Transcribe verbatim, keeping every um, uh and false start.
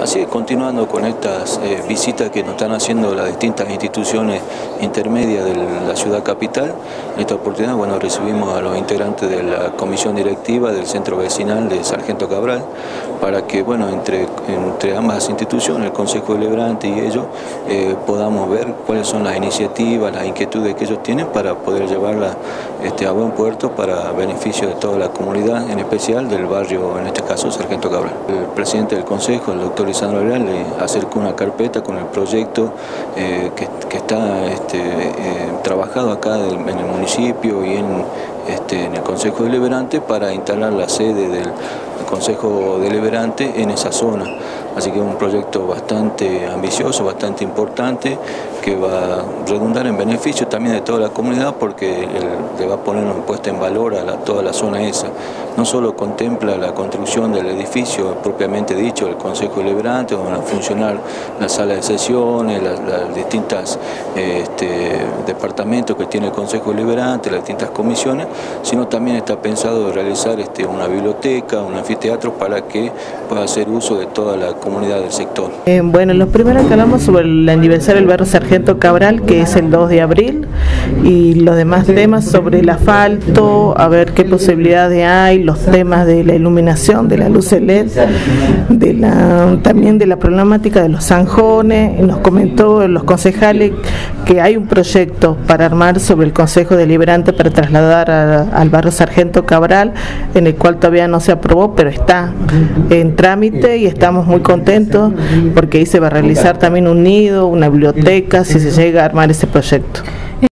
Así es, continuando con estas eh, visitas que nos están haciendo las distintas instituciones intermedias de la ciudad capital. En esta oportunidad, bueno, recibimos a los integrantes de la comisión directiva del centro vecinal de Sargento Cabral para que, bueno, entre, entre ambas instituciones, el Consejo Deliberante y ellos, eh, podamos ver cuáles son las iniciativas, las inquietudes que ellos tienen para poder llevarlas este, a buen puerto para beneficio de toda la comunidad, en especial del barrio, en este caso, Sargento Cabral. El presidente del Consejo, el doctor Lisandro Areal, le acercó una carpeta con el proyecto eh, que, que está este, eh, trabajado acá del, en el municipio y en, este, en el Consejo Deliberante para instalar la sede del Consejo Deliberante en esa zona. Así que es un proyecto bastante ambicioso, bastante importante, que va a redundar en beneficio también de toda la comunidad porque el, le va a poner una puesta en valor a la, toda la zona esa. No solo contempla la construcción del edificio propiamente dicho, el Consejo Deliberante, donde van a funcionar las salas de sesiones, las, las distintas este, departamentos que tiene el Consejo Deliberante, las distintas comisiones, sino también está pensado realizar este, una biblioteca, un anfiteatro para que pueda hacer uso de toda la comunidad del sector. Eh, bueno, lo primero que hablamos sobre el aniversario del barrio Sargento Cabral, que es el dos de abril, y los demás temas sobre el asfalto, a ver qué posibilidades hay, los temas de la iluminación, de la luz L E D, de la, también de la problemática de los zanjones. Nos comentó los concejales que hay un proyecto para armar sobre el Consejo Deliberante para trasladar a, al barrio Sargento Cabral, en el cual todavía no se aprobó, pero está en trámite y estamos muy contentos porque ahí se va a realizar también un nido, una biblioteca, si se llega a armar ese proyecto.